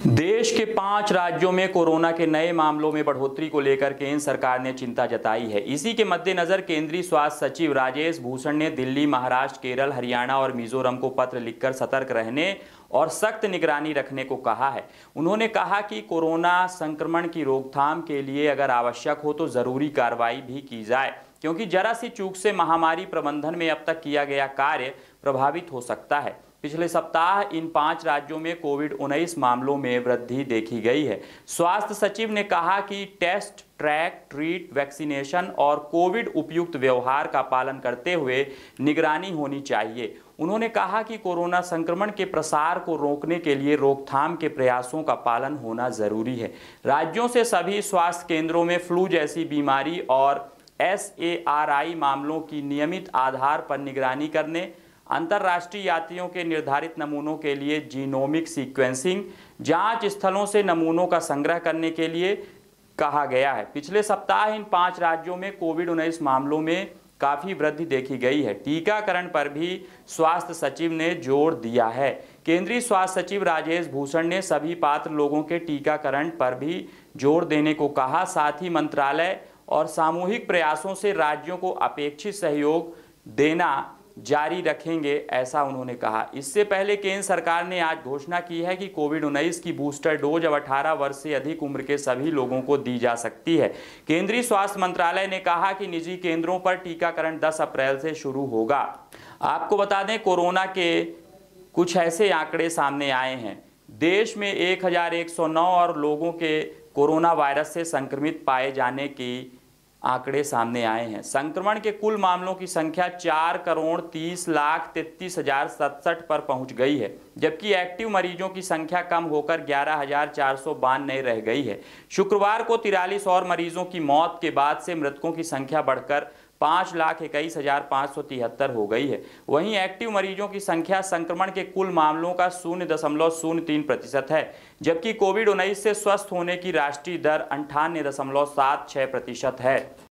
देश के 5 राज्यों में कोरोना के नए मामलों में बढ़ोतरी को लेकर केंद्र सरकार ने चिंता जताई है। इसी के मद्देनजर केंद्रीय स्वास्थ्य सचिव राजेश भूषण ने दिल्ली, महाराष्ट्र, केरल, हरियाणा और मिजोरम को पत्र लिखकर सतर्क रहने और सख्त निगरानी रखने को कहा है। उन्होंने कहा कि कोरोना संक्रमण की रोकथाम के लिए अगर आवश्यक हो तो जरूरी कार्रवाई भी की जाए, क्योंकि जरा सी चूक से महामारी प्रबंधन में अब तक किया गया कार्य प्रभावित हो सकता है। पिछले सप्ताह इन 5 राज्यों में कोविड-19 मामलों में वृद्धि देखी गई है। स्वास्थ्य सचिव ने कहा कि टेस्ट, ट्रैक, ट्रीट, वैक्सीनेशन और कोविड उपयुक्त व्यवहार का पालन करते हुए निगरानी होनी चाहिए। उन्होंने कहा कि कोरोना संक्रमण के प्रसार को रोकने के लिए रोकथाम के प्रयासों का पालन होना जरूरी है। राज्यों से सभी स्वास्थ्य केंद्रों में फ्लू जैसी बीमारी और SARI मामलों की नियमित आधार पर निगरानी करने, अंतर्राष्ट्रीय यात्रियों के निर्धारित नमूनों के लिए जीनोमिक सीक्वेंसिंग, जांच स्थलों से नमूनों का संग्रह करने के लिए कहा गया है। पिछले सप्ताह इन 5 राज्यों में कोविड-19 मामलों में काफी वृद्धि देखी गई है। टीकाकरण पर भी स्वास्थ्य सचिव ने जोर दिया है। केंद्रीय स्वास्थ्य सचिव राजेश भूषण ने सभी पात्र लोगों के टीकाकरण पर भी जोर देने को कहा। साथ ही मंत्रालय और सामूहिक प्रयासों से राज्यों को अपेक्षित सहयोग देना जारी रखेंगे, ऐसा उन्होंने कहा। इससे पहले केंद्र सरकार ने आज घोषणा की है कि कोविड-19 की बूस्टर डोज अब 18 वर्ष से अधिक उम्र के सभी लोगों को दी जा सकती है। केंद्रीय स्वास्थ्य मंत्रालय ने कहा कि निजी केंद्रों पर टीकाकरण 10 अप्रैल से शुरू होगा। आपको बता दें, कोरोना के कुछ ऐसे आंकड़े सामने आए हैं। देश में 1109 और लोगों के कोरोना वायरस से संक्रमित पाए जाने की आंकड़े सामने आए हैं। संक्रमण के कुल मामलों की संख्या 4,30,33,067 पर पहुंच गई है, जबकि एक्टिव मरीजों की संख्या कम होकर 11,492 रह गई है। शुक्रवार को 43 और मरीजों की मौत के बाद से मृतकों की संख्या बढ़कर 5,21,573 हो गई है। वहीं एक्टिव मरीजों की संख्या संक्रमण के कुल मामलों का 0.03% है, जबकि कोविड-19 से स्वस्थ होने की राष्ट्रीय दर 98.76% है।